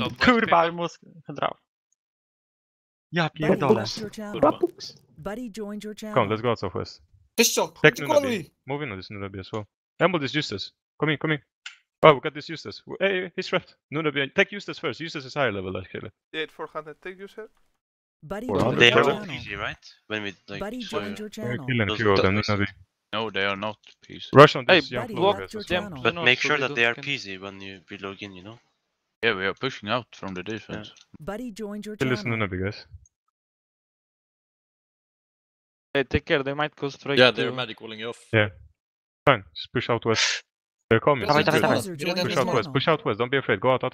southwest. Kurwa, mózg drał. Ja pierdolę. Buddy joined your channel. Come, let's go out southwest. Pistol, Take what you call me? Nunabi. Move in on this Nunabi as well. Amble this Eustace. Come in. Oh, we got this Eustace. Hey, he's trapped. Nunabi, take Eustace first. Eustace is higher level actually. 400, take you said? Buddy Or joined they your are channel. PC, right? When we like. Buddy joined your We're channel. killing a Those few of them, dogs. Nunabi. No, they are not PC. Rush on Hey, this young buddy, flow block guys. your as well. channel. But make so sure we that they are can- PC when we log in, you know? Yeah, we are pushing out from the defense. Buddy joined your Still listen channel. Nunabi guys. Hey, take care, they might go straight Yeah, to... they're medic calling you off. Fine, just push out west. They're coming. Dawaj, User dawaj. joined your Push out west, channel. push out west, don't be afraid. Go out.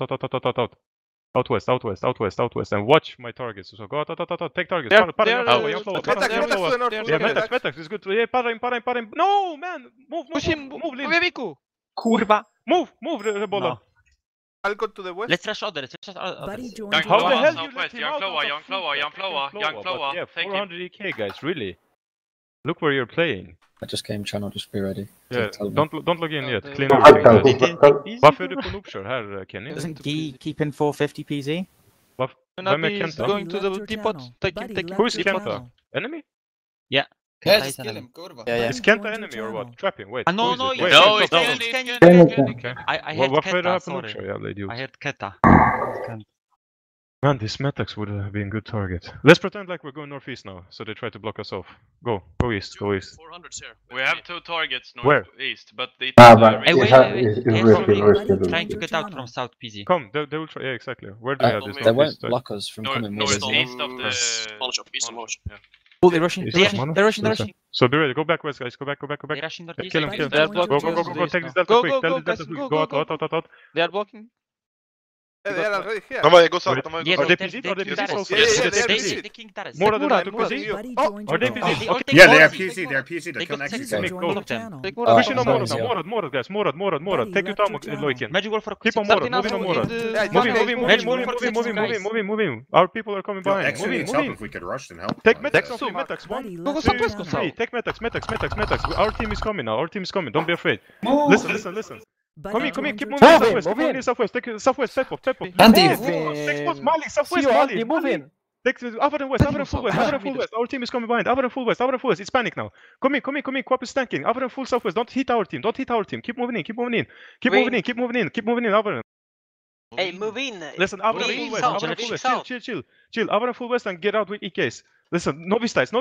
Out west, and watch my targets. So go out. Take targets. They're- Para, they're- young flow, Metak, they're- Metak to the north, they're- Yeah, Metak. Metax is good. Yeah, para him. No, man! Move, Lin. Miku! Kurwa! Move, Rebola. No. I'll go to the west. Let's rush other. Buddy joined Young your How the Flowa, hell channel. you let southwest, him young out? Flowa, That's a young full Flowa, back, young Flowa, but young Flowa. Yeah, Take him. 400 EK guys, really. Look where you're playing. I just came channel, just be ready. Yeah, Tell me. don't log in yet. they- Clean Ja, everything guys. Varför är du på Noobshore här Kenny? Doesn't Gee keep in 450 PZ? Vem är Nunabi is Kenta? going to Buddy the left your depot. channel. Take him, Buddy take him. left Who is your Kenta? channel. Enemy? Yeah, Kenta just is kill enemy. him, kurva. Yeah, yeah. Is Kenta joined enemy your or what? channel. Trap him, wait. No, who is no, it? you Wait, No, wait, it's stop. Kenny. Okay. I heard Varför är det här Keta, på sorry. Noobshore jävla idiot? I heard Keta. Man, this Metax would have been good target. Let's pretend like we're going northeast now, so they try to block us off. Go east. 400s here. We have 2 targets Where? northeast, but they Hey, wait. Buddy Trying to joined get your out from channel. South PZ. Come, they will try. Yeah, exactly. Where do we have this They won't northeast? block us from coming more. northeast of the... East of Mosh. Yeah. Oh, they're rushing. East They're of rushing. Mono? They're rushing. They're Listen. rushing. So be ready. Go back west, guys. Go back. They're rushing northeast. Kill him. Buddy They're joined your blocking. Go. channel. Take this delta Go, quick. go, Tell go, this delta guys, quick. go, Go go, out. They are blocking. Yeah, they are already here. De har gått Var ut, det- de har Yeah, gått Are ut. they they PZ? Are they king PZ that also? Yeah, yeah, is. they are They PZ. the king that is. More than Mura, that to Mura, PZ? you. Buddy Oh, joined Are your they channel. PZ? Okay, Yeah, they are They PC, they are PC, they They can got actually User Take Go. joined your all of them. channel. Take Push in on sorry, Morad now. yeah. Morad. Buddy Take your left time, your channel. Loikin. Magic Wall for Keep on Morad. Starting Move in on out Morad. with Yeah, the- Move in. Magic Wall for Move in. Our people are coming Yo, behind. actually, Move it's help in. if we could rush and help. Take Uh, Metax off me. Metax. Buddy 1, left go, 2, your go, channel. 3. Take Metax. Our team is coming now. Don't be afraid. Listen. Buddy Come in. joined Keep your moving channel. southwest. Keep moving southwest. Take southwest. Step off. Andy, Take spots. Mali. Southwest. Mali. Move in. Take Avadan west. Full west. Our team is coming behind. Avadan full west. It's panic now. Come in. Quap is tanking. Avadan full southwest. Don't hit our team. Keep moving in. Keep moving in. Avadan. Hey, move in. Listen, Avadan full west. Avadan full west. Chill. Avadan full west and get out with EKs. Listen, novice ties.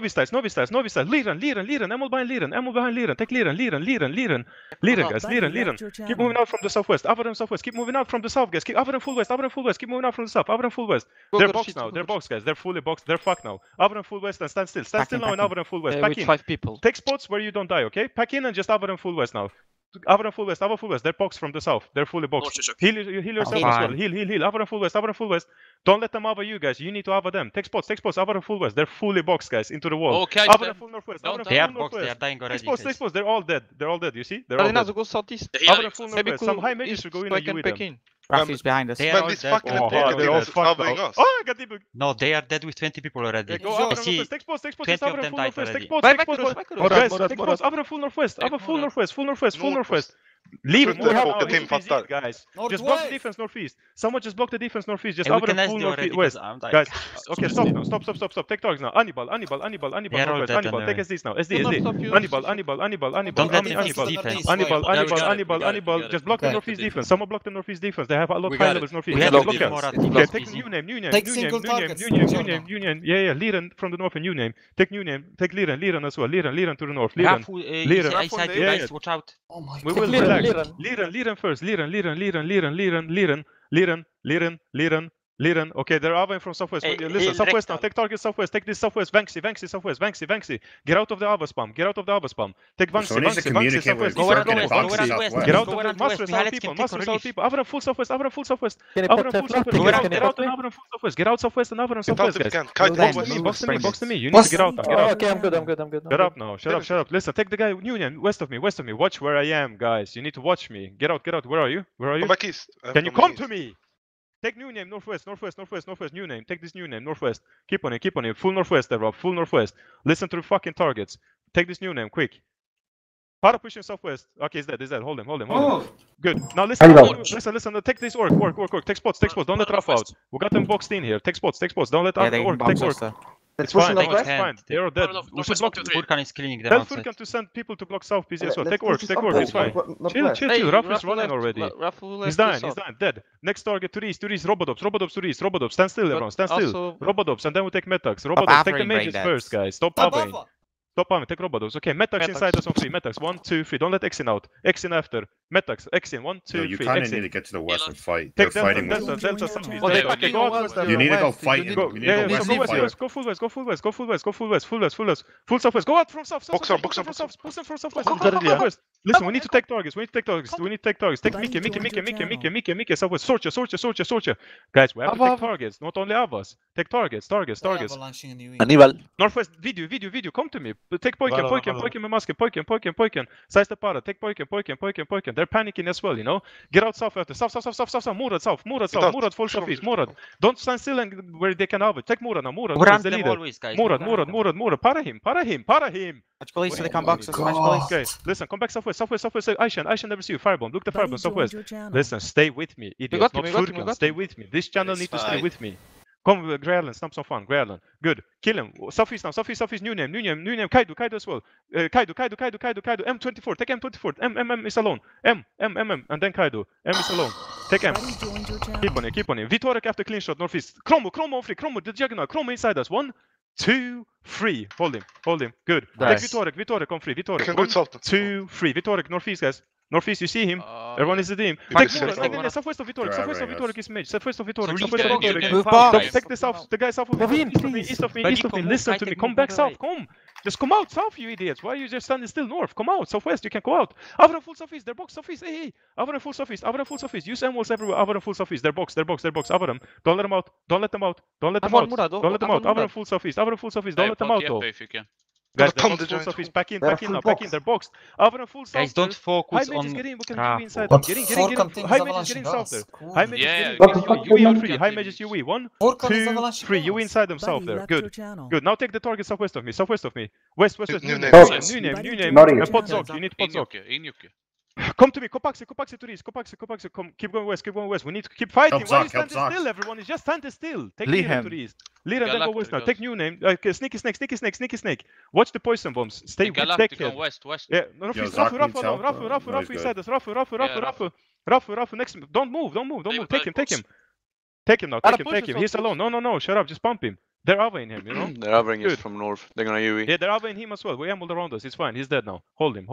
Liran. Emil behind Liran. Take Liran, guys. Buddy Liran. left your Keep channel. moving out from the southwest. Avadan southwest. Keep moving out from the south, guys. Avadan full west. Keep moving out from the south. Avadan full west. Go, They're go, boxed shit, now. go, They're go. boxed, guys. They're fully boxed. They're fucked now. Avadan full west and stand still. Stand still now in Avadan full west. Pack With in. 5 people. Take spots where you don't die, okay? Pack in and just Avadan full west now. Avadan full west. They're boxed from the south. They're fully boxed. Heal yourself as well. Heal. Avadan full west. Don't let them ava you, guys. You need to ava them. Take spots. Avadan full west. They're fully boxed, guys. Into the wall. Okay, Avadan full northwest. Don't- Avadan They are full boxed. They are northwest. dying Take already. spots. They're all dead. You see? They're all Radina, dead. go southeast. Avadan full Maybe northwest. Some high mages should go in so I and you can with back them. in. Rafi's behind us. They Men are this dead. fucking Oh, attack they're all is fucked covering now. us. Oh, I got debugged. No, they are dead with 20 people already. Yeah, go I Avadan see. northwest. Take spots. 20 of Avadan them full died northwest. already. Take spots. Back Guys, Morad. take spots. Avadan full northwest. Take Full Morad. northwest. Leave Tror inte Morad folk out. att Tim fattar. Guys. Just block the Northwest. defense northeast. Someone just block the defense northeast. Just Hey, we Avadan can full SD already northwest. because I'm dying. Guys, okay, stop now. Stop. Take targets now. Hannibal. They are all Northwest. dead Hannibal, take anyway. SDs now. No, SD. stop you. Hannibal. Don't let them fix Hannibal. defense. Hannibal. Just block the northeast defense. Someone block the northeast defense. They have a lot We of high got levels it. northeast. We have Block to give them. more Okay, at take PZ. new name. Take single targets. Union. Yeah. Liran from the north and Union. Take Union. Take Liran as well. Liran to the north. Liran. Rafu, Liran. I said you Yeah, guys, watch out. Oh my We god. will Liran, relax. Liran. Liran first. Liran. Okay, they're Ava from southwest. Hey, Listen, hey, southwest now. Rectal. Take target southwest. Take this southwest. Vanxi southwest. Get out of the Ava spam. Take Vanxi. So we need to communicate southwest. with Go around Turk and west, go Vanxi around southwest. west. Get out Go of around the west. master We south highlight people. him, take Master on south relief. people. Avra full southwest. Can you put Avra the full flag? southwest. Can Get you out put and Avra full southwest. Get out southwest and Avra southwest, Inte guys. kan. Kite Well, box. then, Box to me. You need What's- to get out. Get out. Okay, I'm good. Shut up now. Shut up. Listen, take the guy Union west of me. Watch where I am, guys. You need to watch me. Get out. Where are you? Come back east. Can you come to me? Take new name, northwest, new name. Take this new name, northwest. Keep on it. Full northwest, there, Rob. Full northwest. Listen to the fucking targets. Take this new name, quick. Para pushing southwest. Okay, he's dead. Hold him. Good. Now listen. Listen. Take this orc. Take spots. Don't let Rafa out. We got them boxed in here. Take spots. Don't let Yeah, they orc. can Take box orc. us though. It's fine. They It's can't. fine. They're dead. We should block. Furkan is killing them Tell outside. Furkan to send people to block south PZ as well. Take orc. It's fine. Chill. Rafa is running already. He's dying. Dead. Next target to east. Robodops to east. Stand still, everyone. Stand still. Robodops, and then we take Metax. Robodops, take the mages first, guys. Stop Avain. Take Robodops. Okay, Metax inside us on 3. Metax, 1, 2, 3. Don't let Exin out. Exin after. Metax, Exin, 1, 2, 3. You kind of Exin. need to get to the west and fight. Take They're fighting Delta, with. Delta, Southeast. Okay, Delta, okay, go out. You need to go fight. You need to Yeah, go west go and west, fight. go full west. Full southwest. Go out from south. Push them from southwest. Listen, we need to take targets. Take Mickey. Southwest. Sorcha. Guys, we have to take targets. Not only Avas. Take targets. Aníbal. Northwest, video. Come to me. Take Poiken, and Maske. Poiken. Size the para. Take Poiken. They're panicking as well, you know. Get out south after. South. Murad south. Murad full southeast. Murad. Don't stand still and where they can have it. Take Murad now. Murad is the leader. Murad. Para him. Watch police so they can't box us. Watch police. Okay, listen, come back southwest. Aishan never see you. Firebomb. Look the Buddy Firebomb southwest. joined your channel. Listen, stay with me, idiots. Not Furkan. Stay with me. This channel needs to stay with me. Come, Greyland, snap some fun. Greyland. Good. Kill him. Southeast now. Southeast. New name. Kaido as well. Kaido. M24. Take M24. M is alone. M. And then Kaido. M is alone. Take M. Buddy joined your channel. Keep on him. Vitorek after clean shot. Northeast. Chromo on free. Chromo, the Juggernaut. Chromo inside us. 1, 2, 3. Hold him. Good. Nice. Take Vitorek on free. Vitorek. 1, 2, 3. Vitorek, Northeast, guys. Northeast, you see him. Everyone is the team. Take southwest of Vitorek. Southwest of Vitorek is mage. Southwest of Vitorek. Move Stop. Take the south. The guy south of East of me. Listen to me. Come back south. Come. Just come out south, you idiots. Why are you just standing still north? Come out. Southwest. You can go out. Avram full southeast. They're box southeast. Hey. Avram full southeast. Use M-walls everywhere. Avram full southeast. They're box. Avram. Don't let them out. Avram full southeast. Don't let them out. Guys, they're boxed full southeast. Pack in now. They're boxed. Avram full south. Guys, don't focus on We can Rafa. UE inside them. Get in. High mages getting south there. High mages UE on 3. High mages UE. 1, 2, 3. UE inside them south Buddy there. left your Good. channel. Now take the target southwest of me. West. New name. Buddy And Podzok. You need Podzok. Come to me. Kopaxi to east. Kopaxi. Come. Keep going west. We need to keep fighting. Why are you standing still, everyone? Is just standing still. Take Liam to the east. Liam, then go west now. Take new name. Sneaky snake. Watch the poison bombs. Stay take care. West. Yeah, Rafu inside us. Rafu next to me. Don't move. Take him now. Take him. He's alone. No. Shut up. Just pump him. They're aving him, you know? They're avering us from north. They're gonna UE. Yeah, they're aving him as well. We ambled around us. It's fine. He's dead now. Hold him.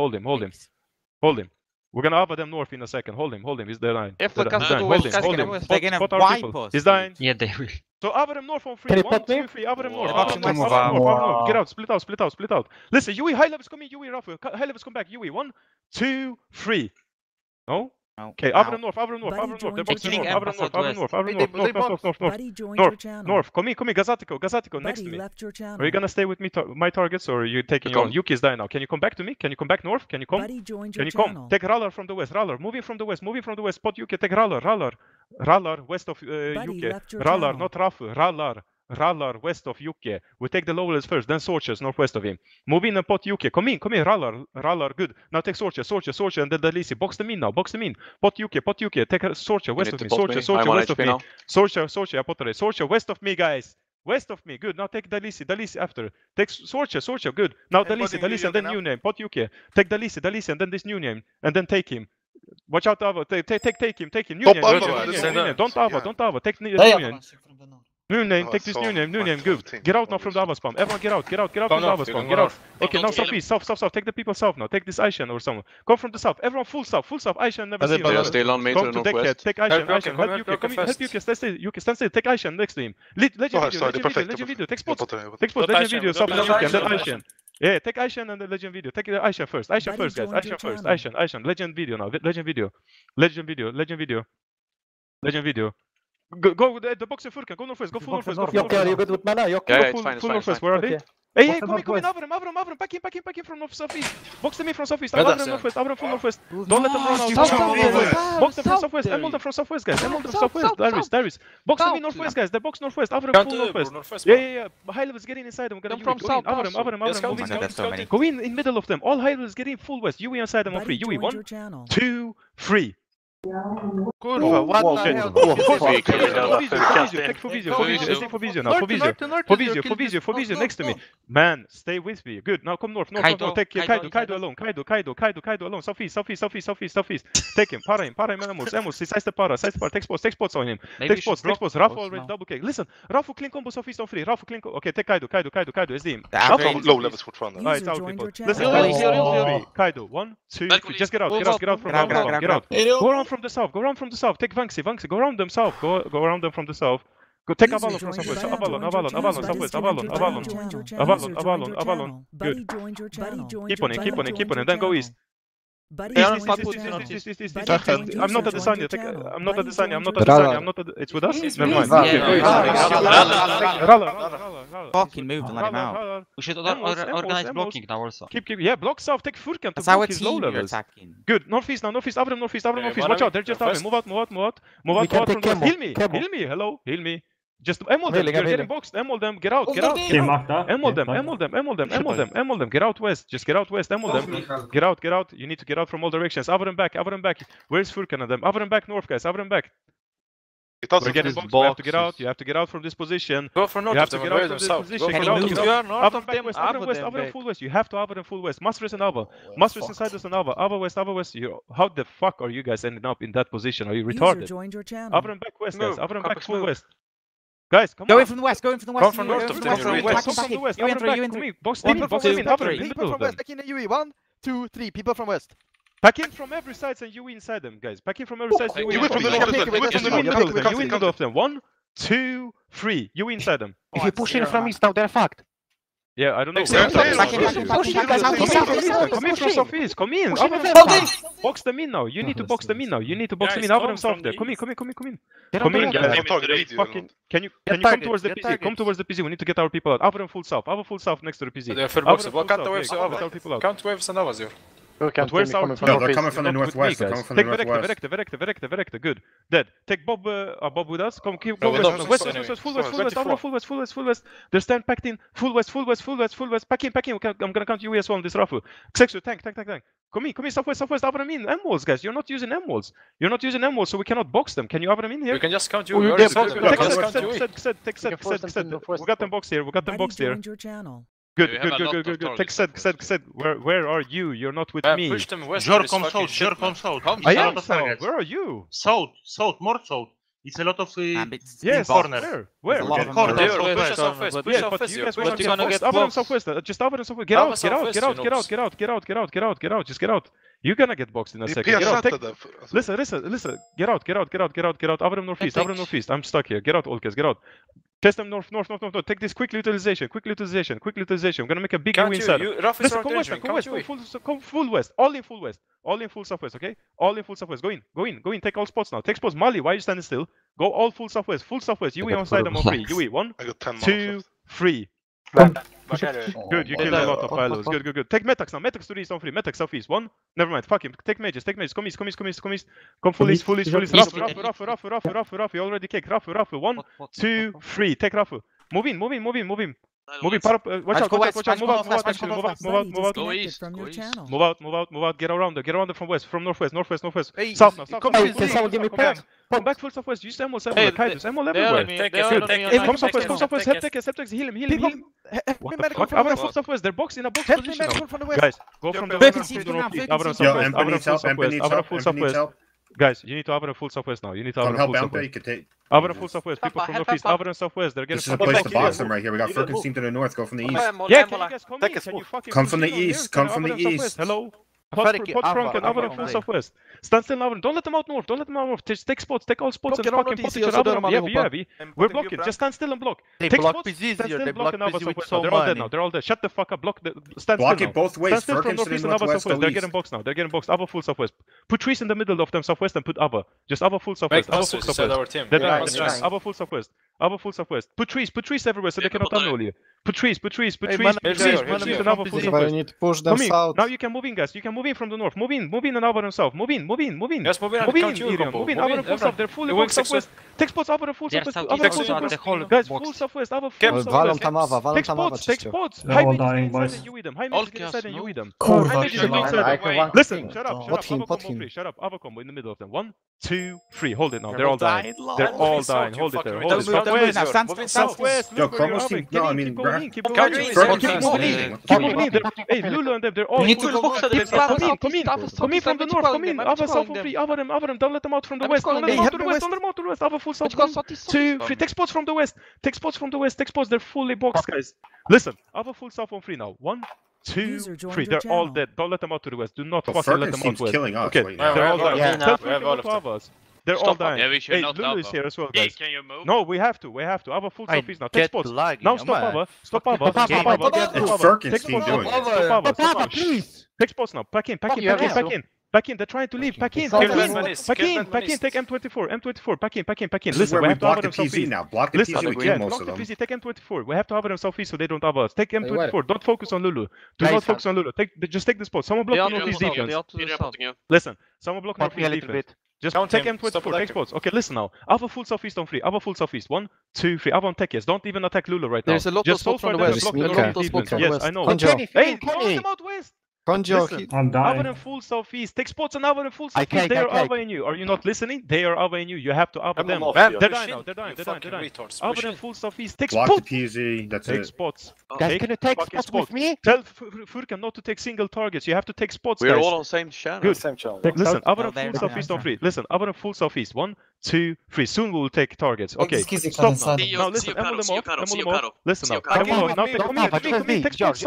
We're gonna ava them north in a second. Hold him. He's dying. Hold him. They're gonna Spot our wipe people. us. He's dying. Yeah, they will. So ava them north on 3. 1, 2, 3. Ava them north. Get out. Split out. Listen, UE high levels come in. UE Rafu. High levels come back. UE 1, 2, 3. No? Okay, ava them north. They're boxing north. Buddy joined your channel. North. Come in. Gazatico next to Buddy me. left your channel. Are you gonna stay with me, my targets, or are you taking your own? Yuki is dying now. Can you come back to me? Can you come back north? Can you come? Buddy joined Can your you channel. come? Take Ralar from the west. Moving from the west. Spot Yuki. Take Ralar west of Yuki. left your Ralar, channel. not Rafu. Ralar west of Yuki. We take the lowlands first, then Sorches northwest of him. Move in and pot Yuki. Come in. Ralar, good. Now take Sorcha, and then Dalisi. Box them in now. Pot Yuki. Take Sorcha west of me. Sorcha west of me. Sorcha, Apotere. Sorcha west of me, guys. West of me, good. Now take Dalisi after. Take Sorcha, good. Now Dalisi, and then new name. Pot Yuki. Take Dalisi, and then this new name, and then take him. Watch out, Ava. Take him. New name. Don't Ava. Take new name. New name, take this new name, good. Get out now from the Ava spam. Everyone get out from the Ava spam. Get out. Okay, now southeast, south. Take the people south now. Take this Aishan or someone. Come from the south. Everyone full south. Aishan never seen him. Stay on me to Come the to deckhead. northwest. Take Aishan. Help Yuki. Stand still. Take Aishan next to him. Legend video. Take spots. Legend video. South of Yuki and then Aishan. Yeah, take Aishan and the legend video. Take the Aishan first. Guys. Aishan. Legend video now. Legend video. Go the box of Furkan. Go northwest. Go full northwest. Yeah, it's fine. Where are they? Hey, come in, Avram, back in from north southeast. Box them in from southeast, Avram northwest, Avram full northwest. Don't let them run out. Box them from southwest, Emol them from southwest, guys. Emol them southwest, Darius. Box them in northwest, guys. They box northwest, Avram full northwest. Yeah. High levels getting inside them. We're gonna from south. Avram. Go in middle of them. All high levels get in full west. Yui inside them on 3. Yui 1, 2, 3. Kurva, what the hell? Take for Visio now. For Visio next to me. Man, stay with me. Good. Now come north. Take Kaido alone. Kaido alone. Southeast. Take him. Para him. Emos. Size the para. Take spots on him. Take spots. Rafa already double kick. Listen. Rafa clean combo Southeast on 3. Rafa clean. Okay, take Kaido. SD him. Low levels fortfarande. Alright, it's out people. Listen. Kaido. 1, 2, 3. Just get out from Avram. Get out. Go around from the south. Take Vanxi. Go around them south. Go around them from the south. Go take Avalon from southwest. Avalon, southwest. Avalon. Good. Keep on it. Then go east. East. I'm not at the sign yet. It's with us? Never mind. Rala. Fucking move and let him out. We should organize blocking now also. Keep. Yeah, block south. Take Furkan to That's our block his low team you're levels. attacking. Good. Northeast now. Avram northeast. Watch out. They're just Avram. Move out. Move out from the Heal me. Hello. Heal me. Just Emol them. You're getting boxed. Emol them. Get out. Emol them. Get out west. Just get out west. Emol them. Get out. You need to get out from all directions. Avram back. Where's Furkan and them? Avram back north, guys. Avram back. We're getting boxed. We have to get out. You have to get out from this position. Go for north. You have to get out from this position. Get out. Avram full west. You have to Avram full west. Masters and Ava. Masters inside us and Ava. Ava west. How the fuck are you guys ending up in that position? Are you retarded? Avram back west, guys. Avram back full west. Guys, come on. Go in from the west. Come from north of them. You enter. Box them in. Avram in the middle of them. Back in the UE. 1, 2, 3. People from west. Pack in from every side and Yui inside them, guys. Pack in from every side. Yui from the north. Yui in the middle of them. 1, 2, 3. Yui inside them. If you push in from east now, they're fucked. Yeah, I don't know. Come in from southeast. Come in. Box them in now. You need to box them in now. Box them in. Avram south there. Come in. Come in, guys. Can you come towards the PZ? Come towards the PZ. We need to get our people out. Avram full south next to the PZ. Count waves and Avas. Where's our No, they're coming from the northwest. Take Verekte. Good. Dead. Take Bob with us. Come, keep go west. Full west. They stand packed in. Full west. Pack in. I'm gonna count you as well on this raffle. Xexu, tank. Come in. Southwest. Avram in. M-walls, guys. You're not using M-walls, so we cannot box them. Can you Avram in here? We can just count you. We got them boxed here. Good. Take Sed. Where are you? You're not with me. Push them west. Jor, come south. I am south. Where are you? South, more south. It's a lot of yes, corner. Where? Push us southwest. But you guys are gonna get Avram southwest. Just Avram southwest. Get out. Just get out. You're gonna get boxed in a second. Get out. Listen. Get out. Avram northeast. I'm stuck here. Get out, Olkes. Get out. Test them north. Take this quick utilization. I'm gonna make a big win inside. Listen, come west. Come full west. All in full southwest, okay? All in full southwest. Go in. Take all spots now. Take spots. Mali, why are you standing still? Go all full southwest. Yui on side them on 3. Yui, 1, 2, 3. Good, you killed a lot of pilots. Good. Take Metax now. Metax to the east on 3. Metax southeast. 1. Never mind. Fuck him. Take mages. Come east. Come full east. Rafu. You already kicked. Rafu. 1, 2, 3. Take Rafu. Move in. Moving. Watch out. Move out. Get around there. From west. From northwest. South now. Come back full southwest. Use Emol. Kaidos. Emol everywhere. Come southwest. Heptex. Heal him. What the fuck? Avram full southwest. They're boxed in a box position now. Guys, go from the west to the northeast. Avram full southwest. Guys, you need to Avram full southwest now. Avram full southwest. People from northeast. Avram southwest. They're getting. This is a place to box them right here. We got Furkan's team to the north. Go from the east. Yeah, can you guys come in? Can you fucking come from the east? Come from the east. Hello. Pot Frank and Avram full southwest. Stand still, Avram. Don't let them out north. Just take spots. Take all spots and fucking pot each other. Yeah. We're blocking. Just stand still and block. Take spots. Stand still and block and Avram southwest. They're all dead now. They're all dead. Shut the fuck up. Block. Stand still. Block it both ways. Stand still from northeast and Avram southwest. They're getting boxed now. Ava full southwest. Put trees in the middle of them southwest and put Ava. Just Ava full southwest. Ava full southwest. Ava full southwest. Ava full southwest. Put trees everywhere so they cannot tunnel you. Put trees. Man, And here. Ava full southwest. need to push them Come in. south. Now you can move in, guys. You can move in from the north. Move in and Ava themselves. Move in. Yes, move in and count you, Irion. combo. Move in, Ava full south. They're fully boxed southwest. Take spots, Ava full They're southwest. southeast, Ava full so southwest. the whole Guys, box. full southwest. Ava Kept- full Walam southwest. tam Ava, walam Take tam Ava, spots, take czyściu. spots. They're High all mid is dying, inside boys. and you with them. High mid is inside and you with them. Kurwa, High mid is inside. Listen, shut up. Pot him, Ava pot combo him. free. Shut up. Ava combo in the middle of them. 1, 2, 3. Hold it now. They're all dying. They're all dying. Hold it there. Hold it. Don't move now. Stand, Move in stand, Southwest. Yo, Look where you're Cromwell's having. team- no, I mean, Keep going in. Keep Count going in. trees. Keep First moving team in. moving. Keep moving in. Hey, Lulu and them. They're all need to full box box. them. Come in from the north. Come in. Ava south and free. Ava them. Don't let them out from the west. Don't let them out to the west. Don't let them out to the west. Ava full south. 1, 2, 3. Take spots from the west. Take spots from the west. Take spots. They're fully boxed, guys. Listen. Ava full south on 3 now. 1, 2, User joined 3. your They're all channel. dead. Don't let them out to the west. Do not Well, fucking let them Firkins out team's west. killing us Okay. right now. They're all We have dying. all Tell of them. We have Furkan all not of to them. have us. They're all Stop. dying. Yeah, we should Hey, not Lulu have is us. here as well, Hey, guys. can you move? No, we have to. Ava full southeast now. Take get spots. lagging, Now yeah, stop man. Ava. Stop Ava. Stop Papa, Ava. Papa, Stop It's Ava. Firkins Take team spots. doing it. Stop Ava. Papa, please. Take spots now. Pack in. You have Back in. They're trying to leave. Back in. Kill Back them, in. Manis. Back Kill in. them, Back in. Manis. Take M24. Back in. This is Listen, where we we have to have block the them PZ southeast. now. Block the Listen, PZ, we yeah, kill most block of the them. PZ. Take M24. We have to have them southeast so they don't have us. Take where? M24. Don't focus on Lulu. Do Guys, not focus on Lulu. Just take the spot. Someone block northeast defense. Listen, someone block Help me a northeast little defense. bit. Just Count take him. Stop M24, take attacking. spots. Okay, listen now. Ava full southeast on 3. Ava full southeast. 1, 2, 3. Ava on tech, yes. Don't even attack Lulu right now. There's a lot of Just spots so from far the they west. block the There's a lot northeast of spots defense. from the Yes, west. I know. Konjo, Hey, throw them out west. Konjo, Listen. I'm Ava dying. and full southeast. Take spots and Ava and full I southeast. take, They I are take. Ava in you. Are you not listening? They are Ava in you. You have to Ava them. Man, They're push dying in. now. They're dying. You They're fucking dying. retards. Ava Push and in. full southeast. Take Block the spots. PZ, that's Take it. spots. Guys, Take can you take fucking spots with me? Tell Furkan not to take single targets. You have to take spots, We're guys. all on the same channel. Good. Same channel. Listen, Ava No, and they're full southeast on not. 3. Listen, Ava and full southeast. 1, 2, 3. Soon we will take targets. Okay, stop now. Now listen, emul them off. Listen now. Back in Emul with now. me. Come in. Take spots.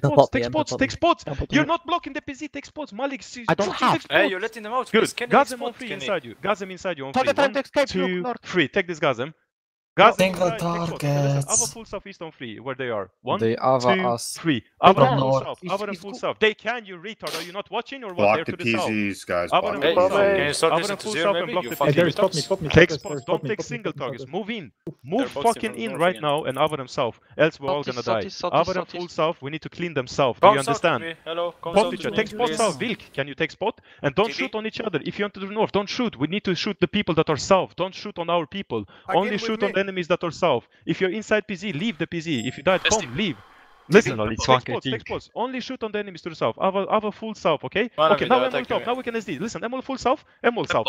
Take spots. You're not blocking the PZ. Take spots. Malik, I don't have. Hey, you're letting them out. Good. Please. Kenny, Gazem on spot, 3 Kenny. inside you. Gazem inside you on Tell 3. the time to 1, escape, 2, look north. 3. Take this Gazem. Gazem Single inside. Take spots. Okay, listen. Ava full southeast on 3. Where they are. 1, They Ava 2, us. 3. Ava From and full north. south. Ava and full south. They can, you retard. Are you not watching or what? Block They're the to the south. PZs, guys. Ava Block and the full south. Can you PZs. start Ava listening and to full zero, south and maybe? block You the fucking PZ. Take spots. Don't take single targets. Move in. Move They're boxing fucking from in north right again. now and Ava them south. Else we're all gonna die. Ava them full south. We need to clean them south. Do Come you south to understand? me. Hello. Come Pot south each to other. me, Take spot please. south. Vilk, can you take spot? And don't shoot on each other. If you enter the north, don't shoot. We need to shoot the people that are south. Don't shoot on our people. Only shoot on the enemies that are south. If you're inside PZ, leave the PZ. If you died, come, leave. Listen, take spots. Only shoot on the enemies to the south. Ava full south, okay? Okay, now Emul top. Now we can SD. Listen, Emul full south. Emul south.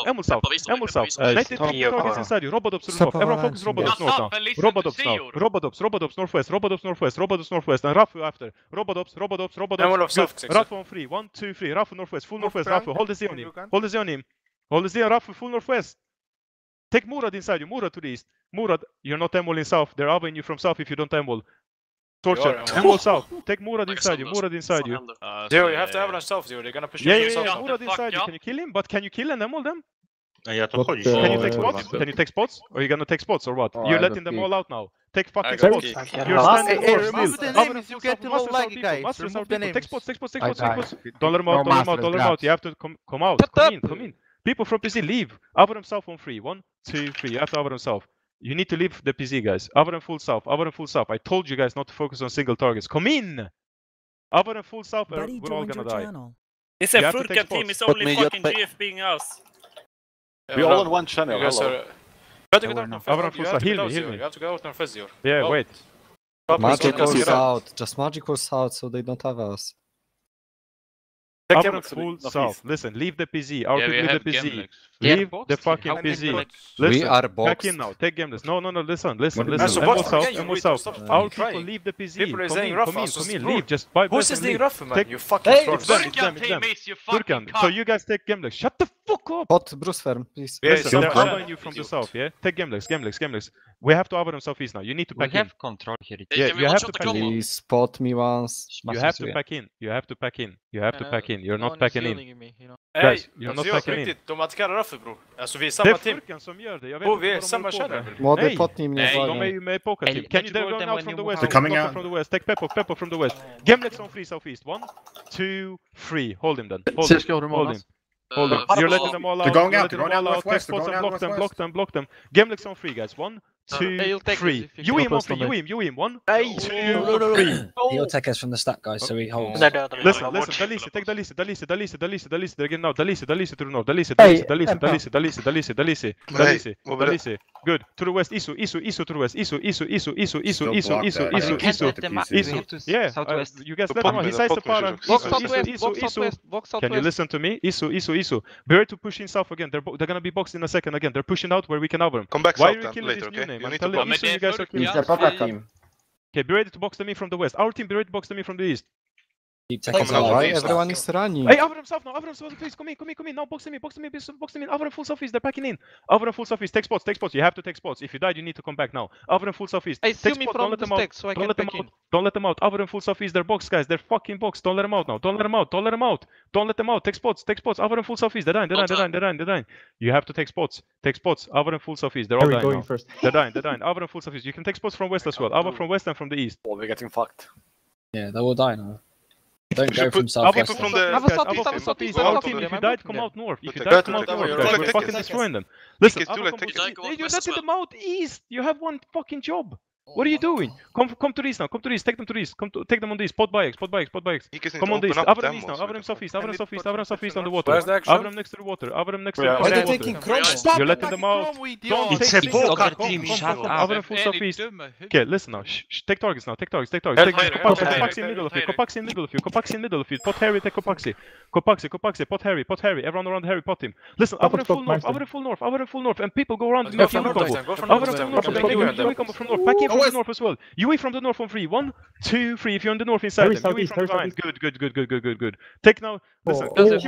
90 targets inside you. Robodops to the north. Everyone focus Robodops north now. Robodops now. Robodops northwest. Robodops northwest. And Rafu after. Robodops. Emul of south. Good. Rafu on 3. 1, 2, 3. Rafu northwest. Full northwest. Rafu. Hold the Z on him. Hold the Z on him. Rafu full northwest. Take Murad inside you. Murad to the east. Murad, you're not Emul in south. They're aving you from south if you don't Emul. Torture. Emul south. Take Murad inside you. Murad inside you. Zero, you have to have it south, Zero. They're gonna push you Yeah. south. Murad inside you. Can you kill him? But can you kill and Emul them? Ja to chodzi. Can you take spots? Can you take spots? Or are you gonna take spots or what? Oh, You're I letting got them all out now. Take fucking I got spots. kicked. You're standing Hey, or remove still. the names, you get the low laggy guys. Remove the names. Take spots. Take I spots. Don't let them out. Don't let them out. You have to come out. Come in. People from PZ leave. Ava them south on 3. 1, 2, 3. You have to Ava them south. You need to leave the PZ, guys. Ava them full south. I told you guys not to focus on single targets. Come in. Ava them full south. Buddy We're all joined gonna your die. channel. It's You a have to take Furkan team. spots. It's only fucking GFBing us. We're all on one channel. You guys are... You have to go out north. Everyone full south. Heal me. You have to go out north, Zero. Yeah, Oh. wait. Magical south. Just magical south so they don't have us. Take Ava them full south. Listen, leave the PZ. Our Yeah, we people leave have the PZ. Gemlex. Leave the fucking PZ. We Listen, are back boxed. in now. Take Gamblers. No. Listen. What- So Emul what? south. Again, you Emul retard, south. stop Our trying. people leave the PZ. People are Come saying in. rough Come us, in. bro. Leave. Just buy. Who's this thing rough, man? Take- You fucking Hey, trolls. it's them. Furkan teammates, you fucking Furkan. cunt. So you guys take Gamlex. Shut the fuck up. Pot, Bruce Ferm, please. Yeah, Listen, they're stop. Avaing you from the south, yeah? Take Gamlex. We have to Ava them southeast now. You need to We pack in. have control here. Yeah, you have to pack in. Please spot me once. You have to pack in. You have to pack in. You're not packing in. Hey, Guys, you're not Zero, packing på in. riktigt. De attackerar Raffe, bror. Alltså vi är Det samma är team. Furkan som gör det. Jag vet Oh, inte vi är vad de samma håller på channel. med. Mode Nej. pot team Nej, near de är ju med i pokerteam. Can Can you you go go them out when from you the move west? They're coming Block out. from the west. Take Peppo from the west. Gamlex on free southeast. 1, 2, 3. Hold him then. Hold him. You're letting them all out. They're going You're out. letting They're going them out all out. Take northwest. They're spots going and out block them. northwest. Gamlex on free, guys. 1, 2, 3. You aim on 3. You aim. 1, 2, 3. He'll take us from the stack, guys, so he holds. Listen, Dalisi, take Dalisi. They're getting out. Dalisi to the north. Dalisi. Good. To the west, Isu to the west. Isu. Yeah, you guys let him out. He says the para. Isu. Can you listen to me? Isu. Be ready to push in south again. They're gonna be boxed in a second again. They're pushing out where we can over them. Come back Why south are you killing later, this new okay? name? You I'm need to telling box. Isu, you guys are killing. Okay, be ready to box them in from the west. Our team, be ready to box them in from the east. Keep taking us Coming out. out. Why everyone is running? Hey, Avram south now. Avram south, please come in. Now box them in. Avram full southeast. They're packing in. Avram full southeast. Take spots. You have to take spots. If you died, you need to come back now. Avram full southeast. Hey, Take see me spots. from Don't let the them out. stack so I can back in. Don't let them out. Avram full southeast. They're box, guys. They're fucking box. Don't let them out now. Don't let them out. Don't let them out. Take spots. Avram full southeast. They're dying. You have to take spots. Avram full southeast. They're all dying now. They're dying. Avram full southeast. You can take spots from west as well. Avram from west and from the east. Oh, we're getting fucked. Yeah, they will die now. Don't go should from put southwest. people from the- Have a southeast. Our team, if you died, come out north. If you Okay. died, come out north, guys. We're fucking destroying them. Listen, Take it, Avram, take it. you're letting them out east. You have one fucking job. What are you doing? Come to the east now. Come to the east. Take them to the east. Take them on the east. Spot by X. Come on the east. Avram east now. Avram southeast on the water. Where's the action? Avram next to the water. Why are they taking Chronos? You're letting them out. Don't It's take a things. poker Come, team, come, shut come, up. Avram full southeast. Okay, listen now. Take targets now. Take targets. Take Help Kopaxi in Harry. middle of you. Kopaxi in middle of you. Pot Harry, take Kopaxi. Pot Harry. Everyone around Harry, pot him. Listen, Avram full north. And people go around. Go from north. Go from north. You come from north. Back in from the north as well. You from the north on 3. 1, 2, 3. If you're on the north inside them. You from behind. Good. Take now. Listen. Keep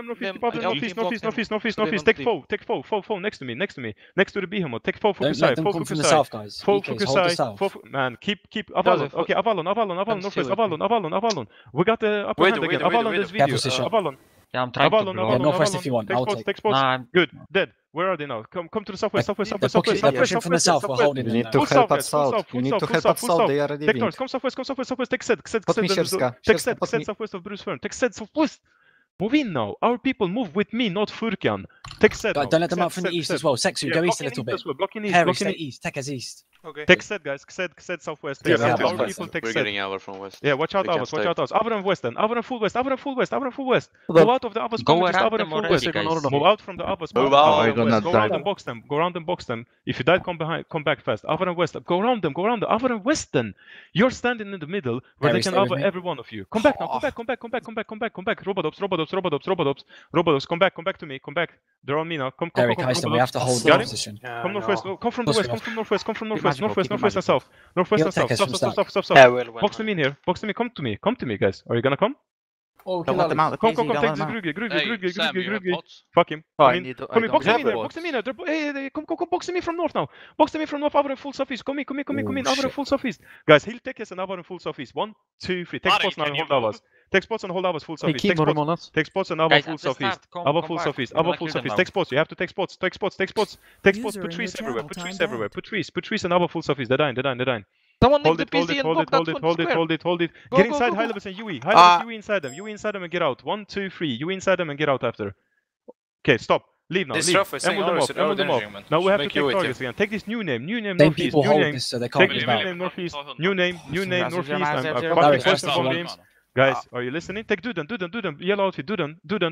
northeast. Take foe. Next to me. Next to the behemoth. Take foe. Don't Focus let side. them come from the Focus south, side. guys. Focus EKs, hold the side. south. Man, keep Avalon. Okay, Avalon. Northwest. Avalon. We got the upper hand again. Avalon this video. Position. Avalon. Yeah, I'm trying to Avalon. blow. Yeah, northwest if you want. I'll take. Take spots. Nah, I'm- Good. Dead. Where are they now? Come to the southwest. They're pushing from the south. We're holding You them need now. to Full help south, us full out. south, You full need south, to full help south, us full out. south. They are Take leaving. turns. Come southwest. Take Sed. Put me Sierska. Take southwest of Bruce Fern. Take Sed southwest. Move in now. Our people move with me, not Furkan. Take Sed now. Don't let them out from the east as well. Sexu, go east a little bit. Blocking east. Harry, stay east. Take us east. Okay. Take Sed, guys. Sed southwest. Yeah, Take Sed. we Our have people take We're Sed. getting our from west. Yeah, watch out, We can Avas. Watch stay. out, Avas. Avram west then. Avram full west. Move out of the Avas. Go Just around Avram them full already, west. guys. Move out from the Avas. Move out. Avram west. Go around and box them. Box them. If you died, come back fast. Avram west. Go around them. Avram west then. You're standing in the middle where Harry, they can stay with over me. every one of you. Come back now. Come back. Robodops. Come back to me. Come back. They're on me now. Come. Harry, Kaiser, we have to hold the Got him? position. Come northwest. Come from the Push west. me Come from northwest. Keep Northwest and south. He'll take us from Stop. Yeah, well. Box me in here. Come to me, guys. Are you gonna come? Don't let them out. Come. Take this Grugi. Fuck him. Oh, Come I in. need to. Come in. Box I him in there. Hey, come. Box him in from north now. Box him in from north. Avram full southeast. Come in. Avram full southeast. Guys, he'll take us and Avram full southeast. 1, 2, 3. Take spots now and hold Avas. Take spots and hold Avas full southeast. Take spots and Avas full southeast. Avas full southeast. Take spots. You have to take spots. Take spots. User Put in trees your everywhere. channel Put trees and Avas full southeast. They're dying. Someone Hold nick it. the PC and block that one square. Hold it. Go, Get go, inside go, go. High Levels and Yui. Yui inside them. Yui inside them and get out. 1, 2, 3. Yui inside them and get out after. Okay, stop. Leave now. This Leave. rough is saying Emul them off. Now we have to take targets again. Take this new name Then northeast. people New hold name. this so they Take can't this get new back. name northeast. New name northeast. I'm Larry, fucking first questionable of all, names. Guys, are you listening? Take Duden. Yellow outfit. Duden.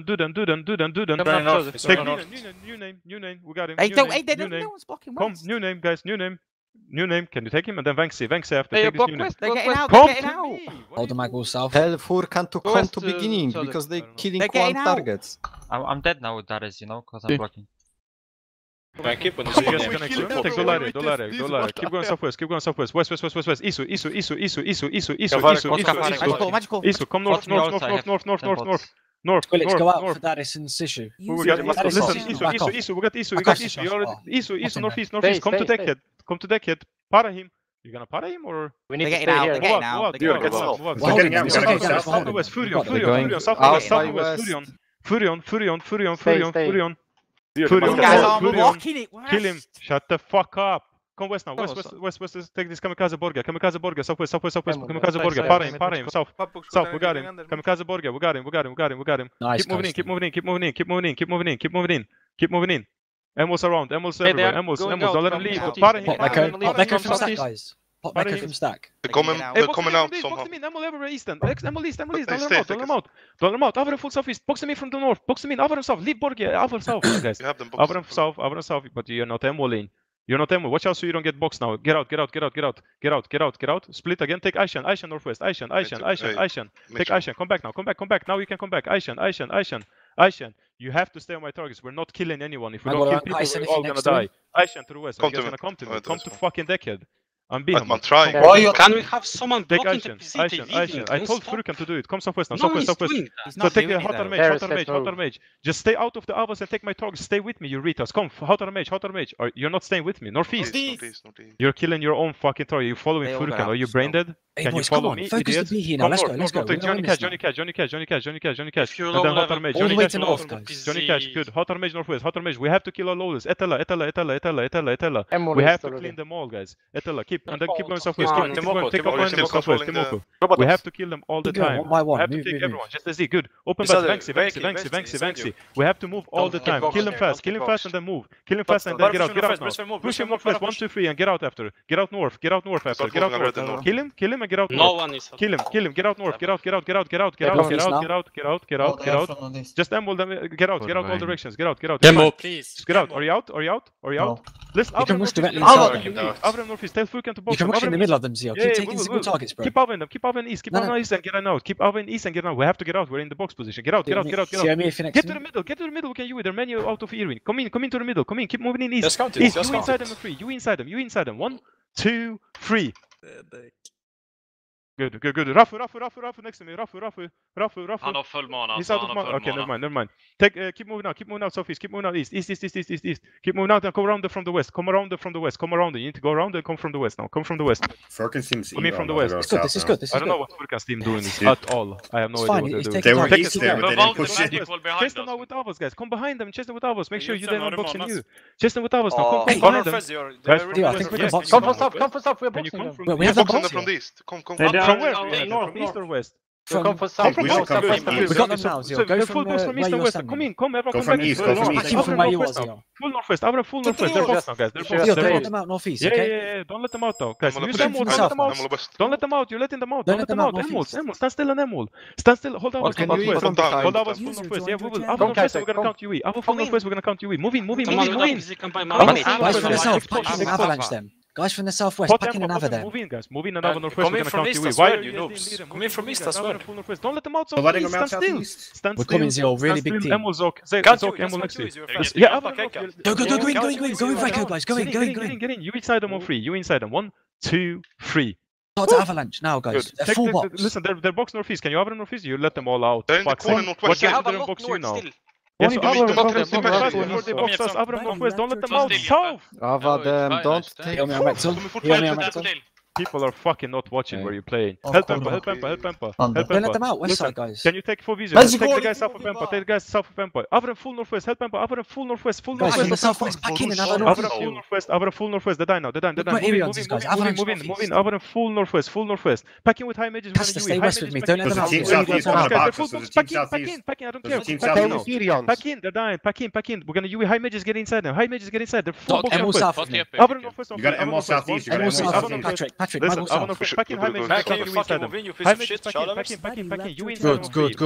Take new name. We got him. New name. No one's blocking Come, west. new name, guys. New name. Can you take him? And then Vanxi after. Hey, Take this block new name. west. They're getting out. Come They're to getting out. me. Hold the mag all south. Tell Furkan to come West, to beginning southern. because they're killing They're one getting out. targets. I'm dead now with Darius, because I'm blocking. Can keep on Come on, guys, connection. Take Dolare. Keep going southwest. West. Isu. Magical. Isu, come north. Willis, go out for Darius and Sishu. User in your Darius, Listen, channel. back off. Isu. We got Isu. Back off, You already Josh. Isu, northeast. Space, Come to space, deckhead. Come to deckhead. Para him. You gonna para him or? We need They're to getting stay out. here. They're getting out. They're Dude, getting get out. south. We're They're holding getting them. out. We're They're holding them. getting We're out. holding them. Furion. Southwest. Furion. These guys are blocking it. Kill him. Shut the fuck up. Come west now. West. Take this Kamikaze Borga. Southwest. Kamikaze Borga. Para him. South. We got him. Kamikaze Borga. We got him. Nice, Keep moving in. Emeralds around, emeralds Hey, they everywhere, are emeralds, going emeralds, out don't let them from leave. southeast. Para him, They're para gonna him. leave Pop Echo from from stack, southeast. guys. Pop Para Echo him. from stack. They're coming, Hey, they're box coming them in out from this, box somehow. them in, emerald everywhere eastern. Emerald east, don't let Stay, them stay, out, don't let them out. Don't let them out, over full southeast, box them in from the north, box them in, over south, leave Borgia, over south, guys. You have them boxed. Over south, but you're not emeralding. You're not emerald, watch out so you don't get boxed now. Get out, get out, get out, get out, get out, get out, get out. Split again, take Aishan, Aishan northwest, Aishan, Aishan, Aishan, Aishan. Take Aishan, come back now, come back, come back. Now you can come back, Aishan, Aishan, Aishan, Aishan. You have to stay on my targets. We're not killing anyone. If we don't kill people, we're all gonna die. Aishan to the west. Are you guys gonna come to me? Come to fucking Deckhead. I'm being I'm trying. Can we have someone Take blocking the Aishan, PC? They're Aishan, leaving. Aishan. I Don't told stop. Furkan to do it. Come southwest now, No southwest, one's southwest. doing that. So take the Hotter Mage, Hotter Mage. Just stay out of the Avas and take my targets. Stay with me, you retards. Come, Hotter Mage, Hotter Mage. You're not staying with me. Northeast. Northeast. You're killing your own fucking target. You're following Furkan. Are you brain dead? Hey Can you boys, come follow on. me, Focus idiots? the B here now. Come Let's north, go, north, let's go. north. We're Take gonna Johnny win Cash, this now. Johnny Cash, Johnny Cash, Johnny Cash, Johnny Cash, Johnny Cash. If you're And then low Hotter level, Mage, all Johnny the way Cash, to north, guys. Johnny Cash, good. Hotter Mage northwest, Hotter Mage. We have to kill our lowest. Etella. We have to clean them all, guys. Etella, keep and then keep going southwest. Come on, Keep going. Take Timoko, up still southwest. controlling Timoko. We have to kill them all the Keep going, time. one by one. We have to Move, take move, everyone. move. Just as he good. Open These back. are the Vanksy, very Vanksy, key, Vanksy, very Vanksy, key, Vanksy. We have to move all the time. Kill them fast. Kill them fast and then move. Kill them fast and then get out. Get out now. Push him northwest. 1, 2, 3 and get out after. Get out north. Get out north after. Get out north. Kill him and get out no north. one is. Kill him, get out north, get out, get out. Just emerald them, get out all directions, get out. Demo, please. Get out, are you out? Listen, You can rush directly Avram inside them. Avram northeast, tell Furkan to box You can them. rush in the Avram middle of them, Zio. Yeah, Keep we taking will, single targets, bro. Keep Avram east, No, no. east and get out. Keep Avram east and get out. We have to get out, we're in the box position. Get out. See me if you're next Get to to the me. middle, we can you. There are many out of Irwin. Come in to the middle, come in, keep moving in east. Just count it, East, just you count inside it. them and 3, you inside them. 1, 2, 3. Good. Rafu next to me. Rafu. Han har full mana. He's out of mana. Okay, never mind. Take, keep moving out southeast. Keep moving out east. Keep moving out and come around from the west. Come around. You need to go around and come from the west now. Come from the west. Furkan seems Come in from the west. This is good. I don't know what Furkan's team doing at all. I have no It's idea fine, what he's they're doing. taking They were targets. east there, but they didn't push it. Chase them out with Avos, guys. Come behind them. Chase them with Avos. Make sure you don't Hey, boxing Norman, you. Chase them with Avos now. Come Hey, behind them. Dio, I think we can box Come them. from south. We're boxing them. Well, we have the Boxing them box from here. the east. Come. From where? north, From east or west? From south. We should come Good. from We east. got them now, Zio. Go full from box from where east and you're west. standing. Come in. Everyone Go come from back. east, go from east. Back in from where you was, Zio. Full northwest. Full northwest. They're boxed now, guys. They're Zio, boxed. don't They're let boxed. them out northeast, Yeah, okay? Don't let them out though. Guys, use them emerald. from Don't let them out. west. Don't let them out. You're letting them out. Don't Don't let let them them out. out, Emerald. northeast. Stand still on emerald. Stand still. Hold on. Can you Hold down? on. Full User northwest. Yeah, we will. joined Our your northwest, we're gonna count UE. Our full northwest, we're gonna count UE. Move in. Come on, easy, come by Guys from the south, Push, pack in push, and avalanche them. Guys from the southwest, Hot pack in tempo, and hot ava tempo. them. Move in, guys. Move in and our northwest, Come we're in gonna from count east UE. as Why well, are you you noobs. leading? Come in from east as well. Full northwest. Don't let them out. So letting them Stand out still. southeast. Stand We're still. coming, Zio. Really big team. Emerald Zok. Can't Zok, you? Emerald next to you. Just Yeah, jump, Avram, okay, Go, with Reiko, guys. Go in. Get in. You inside them on 3. You inside them. 1, 2, 3. Start to avalanche now, guys. They're full box. Listen, they're box northeast. Can you have them northeast? You let them all out. They're in the Fuck corner sake. northwest. Watch You out, have they're in box you now. still. Yes, so Only Avram, the fuck them. bottom Fast side. before they box us. Avram northwest. Don't let them Just out. still. South. Ava them, don't take... Heal me on Metzel. Heal me on Metzel. People are fucking not watching where you're playing. Oh, Help cool. Empa. Don't let them out, west Listen, side, guys. Can you take 4 vision? Let's Take go, the guys let's south go, of let's Empa. go. Take the guys south of Empa. Avram full northwest. Help Empa. Avram full northwest. Full Guys, from the northwest. southwest, pack in and have a Avram northeast. full northwest. Avram full northwest. They're dying now. Look where Arians is, guys. Avalanche Move in. northeast. Avram full northwest. Packing with high mages. Pastor, stay west with me. Don't let them out. There's a team southeast, one of the boxes, there's a team Pack southeast. in. I don't There's care. a team Pack in now. southeast. Pack in. They're dying. Pack in. We're gonna UE high mages get inside them. High mages get inside. They're full box Emerald northwest. south with me. Avram northwest. You got Emerald southeast, you got Emerald Emerald south. southeast. Patrick, Listen, Emerald Avram south. northwest. Pack in high mages. Back, can you You fucking inside them. move in, you piece High of mages. shit, Pack in. Good, You inside them. good.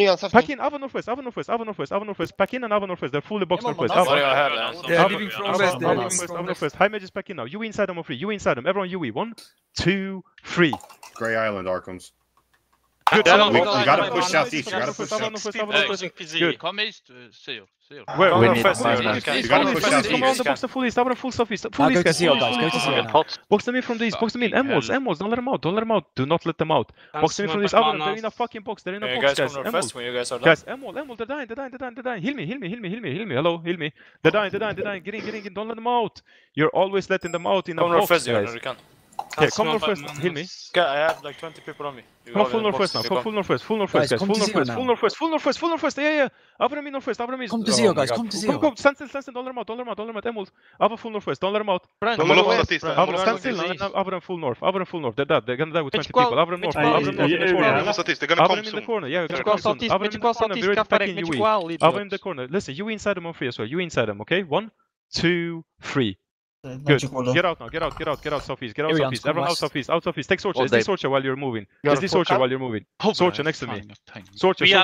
Pack in, Ava northwest. Pack in and Ava northwest. They're fully boxed northwest. Sorry, I have They are leaving from west. They are Ava leaving from northwest. High mages pack in now. You inside them on 3. You inside them. Everyone UE. 1, 2, 3. Grey Island, Arkhams. Good. Yeah, You gotta push southeast, you gotta push southeast. Good. Come east, see you. Where? We need first, Ireland. You gotta push Come on, southeast. the box the full east. Ava full southeast. Now Full go east, to guys. Zio, guys. Go to Zio now. Box them in from the east. Box them in. Emeralds. Don't let them out. Do not let them out. Box them in from this. Ava, they're in a fucking box. They're in a box, guys. Emerald. when you guys are Guys, Emerald, they're dying. Heal me. Hello, heal me. They're dying. Get in. Don't let them out. You're always letting them out in a box, guys. Okay, come northwest. Heal me. I have like 20 people on me. Come full northwest now. Come full northwest, Guys, guys. come to Zio now. Full northwest. Yeah. Avram in northwest. Come to Zio, guys. Come to Zio. Come. Stand still. Don't let them out. Emerald. Ava full northwest. Don't let them out. Avram, stand still. Avram full north. They're dead. They're gonna die with 20 people. Avram north. They're gonna come Avram in the soon. corner. Yeah, they're gonna come soon. Avram in the corner. We're already packing UE. Avram in the corner. Listen, you inside them on 3 as well. You inside them, okay? 1, 2, 3. Good. Get out now. Get out southeast. Get out Here we are, southeast. come Everyone out west. southeast. Out southeast. Take Sorcha. All SD day. Sorcha while you're moving. SD Sorcha while you're moving. Sorcha next to me. Sorcha. We are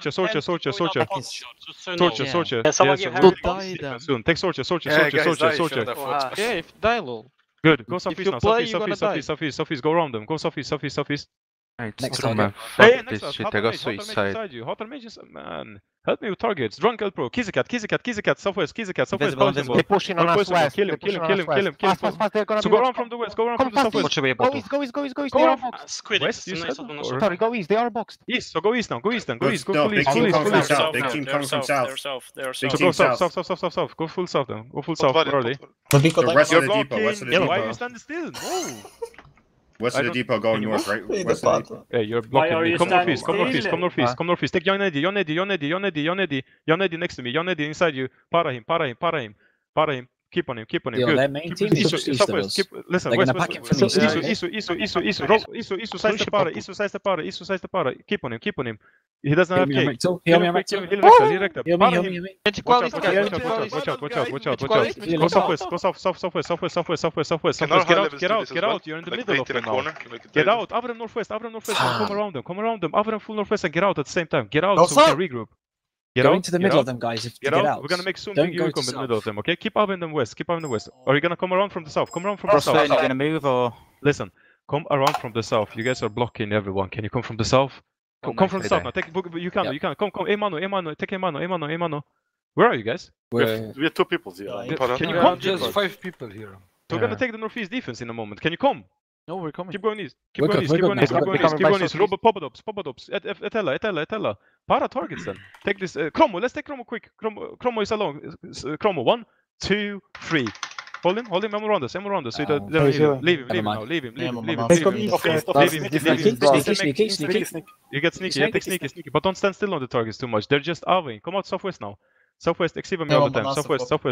Sorcha. Yeah, someone Yes, give we'll her- defense soon. Take Sorcha. Sorcha. Yeah, if die lol. Good. Go If southeast you now. play, Southeast. you're gonna Southeast. Go around them. Go southeast. Next target. Hey, next up. Hotter mage beside you. Hotter mage is man. Help me with targets. Drunk Elpro. Kizzycat. Southwest. Invisible, invisible. They're pushing on us west. Kill him. Fast, they're gonna So be go on- around from the west. Go around from the Come southwest. Watch away Go bottom. east, go east. Go They are around. boxed. West, you said? Or- Sorry, go east. They are boxed. East. So go east now. Go east. Go Let's east. Go go. full Big east. team coming from East. south. Big team coming from south. Big So team go south. south. Go full south then. Go full south early. The west You're of the depot. West of the blocking. Why are you depot. standing still? No. West of the depot going north, right? West of the depot. Hey, you're blocking me. Come northeast. Take Yon Eddy next to me. Yon Eddy inside you. Para him. Keep on him. Yo, Good. their main Keep team is just east of us. Listen, They're west. gonna pack him from east. Isu, size the para. Keep on him. He doesn't have cake. Heal me, Rectal. Heal Rectal. Heal me. Watch out. Go southwest. Get out. You're in the middle of them now. Get out. Avram northwest. Come around them. Avram full northwest and get out at the same time. Get out so we can regroup. Go into the middle of them, guys. If you Get get out. out. We're gonna make soon Don't you go come to in the middle of them, okay? Keep Avram in the west. Or are you gonna come around from the south? Come around from the south. Gonna move or? Listen, come around from the south. You guys are blocking everyone. Can you come from the south? Come from the south now. You can. Come. Emano. Take Emano. Where are you guys? We have 2 people here. Can you come? Just 5 people here. So we're gonna take the northeast defense in a moment. Can you come? No, we're coming. Keep going east. We're good now. Robert Popadops. Etella. Para targets then. Take this. Chromo. Let's take Chromo quick. Chromo is along. Chromo. 1, 2, 3. Hold him. I'm around us. So leave him now. Leave him. Sneaky. You get sneaky. Take sneaky. But don't stand still on the targets too much. They're just aving. Come out southwest now. Southwest, exhibe me all the time. Southwest. South.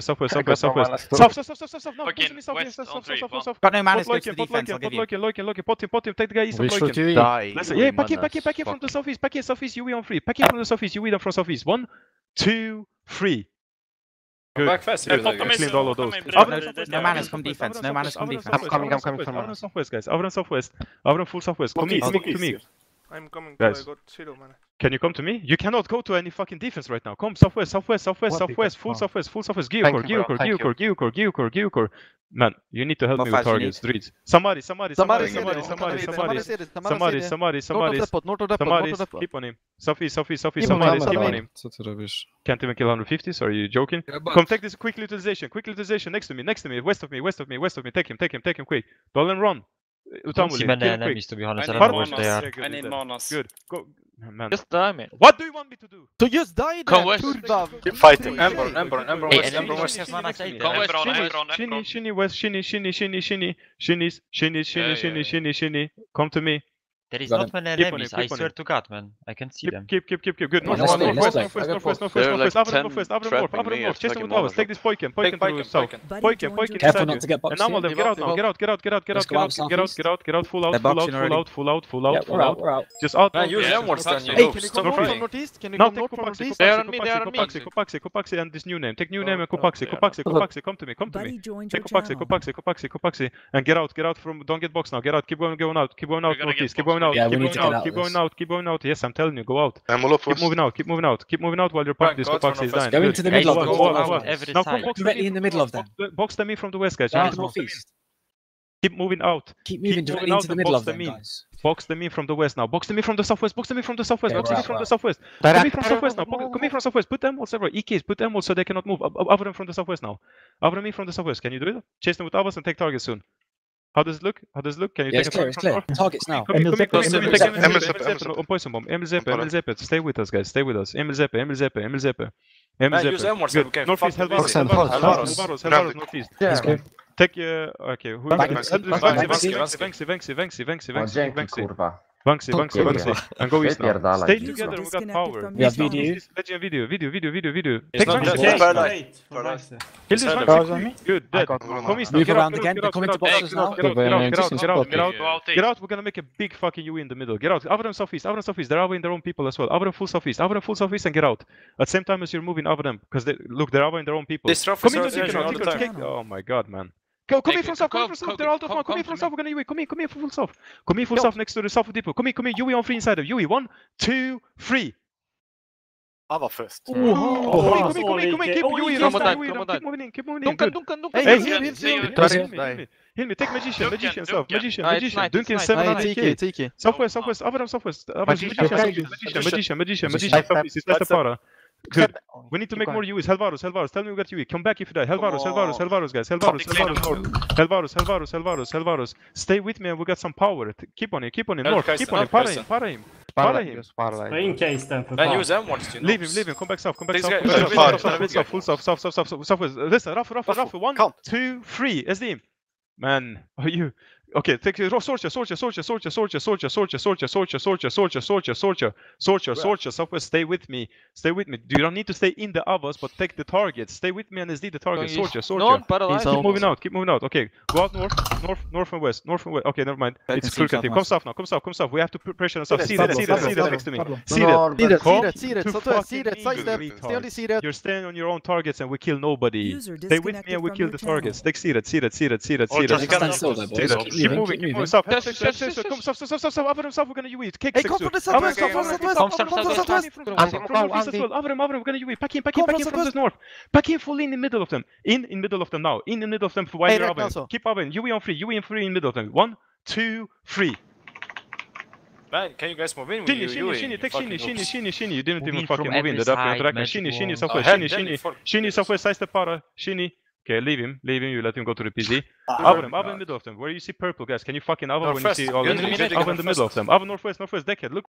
No, push me south. Got no manners, Pot go to the defense, I'll give you. Loki. Pot him. Take the guy east and We Loki. should Die. Listen, yeah, pack in from the southeast. Pack in southeast, UE on 3. Pack in from the southeast, UE them from southeast. 1, 2, 3. Good. Back fast. Cleaned all of those. No manners, come defense. No manners, come defense. I'm coming from Avram southwest, guys. Avram full southwest. Come to me. I'm coming. Guys. I got 0 mana. Can you come to me? You cannot go to any fucking defense right now. Come southwest. Full southwest. Gyukor. Man, you need to help me with targets. Streets. Somebody. Keep on him. Southeast. Somebody's keep on him. Co ty robisz? Can't even kill 150s. Are you joking? Come take this quick utilization. Next to me. West of me. Take him quick. Don't let him run. See many enemies to be honest. I don't know where they are. I need manas. Good. Go. Man. Just die, man. What do you want me to do? So just die Come then, west. turva. Keep fighting. Ember Hey, west. Ember West has mana save. Come west. Shinny west. Shinny. Come to me. There is Got not many Keep on enemies. him, I keep on swear him. to God, man. I can see them. Keep. Good. Let's play. Northwest. Avram north. Chase them with ours. Take this Poiken to south. Poiken Careful inside not you. to get And boxed now all in. them. Get out now. Let's go out southeast. Get out. Full They're boxing out. Full Yeah, we're out. out. Just out. Man, use Emworth then, you Hey, know. can you Stop come north from fighting. northeast? Can you Now come take north from northeast? They are on me, they are on me. Kopaxi, and this new name. Take new name and Kopaxi. Come to me. Take Kopaxi. And get out from. Don't get boxed now. Get out. Keep going out. Northeast. Keep going out. Yeah, we need to get out Keep going out. Yes, I'm telling you, go out. I'm all up Keep moving out while your Right, this go out Kopaxi from is northwest. dying. Go into the middle of them. Go. Every Now side. come Directly in the middle of them. box them in from the west, guys. You need to box them in. Northeast. Keep moving out. Keep moving directly into the middle of them, guys. Box them in from the west now. Box them in from the southwest. Yeah, Box them in from right, the southwest. Come in from southwest now. Come in from southwest. Put them all several. EKs. Put them all so they cannot move. Over them from the southwest now. Over them in from the southwest. Can you do it? Chase them with Avas and take targets soon. How does it look? Can you Yeah, take it's clear. It's clear. Targets now. Come in. Emil On poison bomb. Emil Zeppe. Stay with us, guys. Stay with us. Emil Zeppe. Man, use Emworth and we can Northeast. fucking Helvaros. Northeast. Yeah. Take okay. Who? Back- Venxi. kurwa. Banksy. And go east now. Stay together, we got power. We have video. Video. It's Take not Banksy. just Kill this Banksy. Good, dead. Come east now. Move Get around out, again. They're coming to boxes now. Get out, we're gonna make a big fucking UE in the middle. Get out. Over them southeast. They're over in their own people as well. Over them full southeast and get out. At the same time as you're moving over them. Because they're over in their own people. Come in, oh my god, man. Come in from south, they're all now. Come in from south, we're gonna UE. Come in full south. Come in full south next to the south depot. Come in, UE on free inside of UE. 1, 2, 3. Ava first. Come in, keep UE. Keep moving in. Good. Hey, heal me. Take magician stuff. Magician. Duncan 7 TK. Southwest. Over them southwest. Magician. Southeast. That's the para. Good. We need to make more UEs. Helvaros. Tell me we got UE. Come back if you die. Helvaros, guys. Helvaros. Stay with me and we got some power. Keep on him. North. Keep on him. Para him. In case then. Use M words. Leave him. Come back south. Full south. Southwest. Listen. Rough. 1, 2, 3. SD. Man, are you... Okay, take Sorcha. Southwest, stay with me. You don't need to stay in the others, but take the targets. Stay with me and SD the target. Sorcha. Keep moving out. Okay, go out north and west. Okay, never mind. It's full team. Come south now. Come south. We have to put pressure on south. See that next to me. See that. Sidestep. Stay on the see that. You're staying on your own targets and we kill nobody. Stay with me and we kill the targets. Take see that. Keep moving. Stop. Come south. Over them south. We're gonna UE. Cake 6. Come from the southwest. Over them. We're gonna UE. Pack in from the north. Pack in fully in the middle of them. In middle of them now. In the middle of them. While you're over. Keep over. UE on 3. UE on 3 in the middle of them. 1, 2, 3. Man, can you guys move in? Shinny. Take Shinny. You didn't even fucking move in. Shinny southwest. Shinny southwest. Size the para. Shinny. Okay, leave him. You let him go to the PZ. Over in the middle of them. Where you see purple, guys? Can you fucking over when you see all enemies? Over in the middle of them. Over northwest, decade. Look.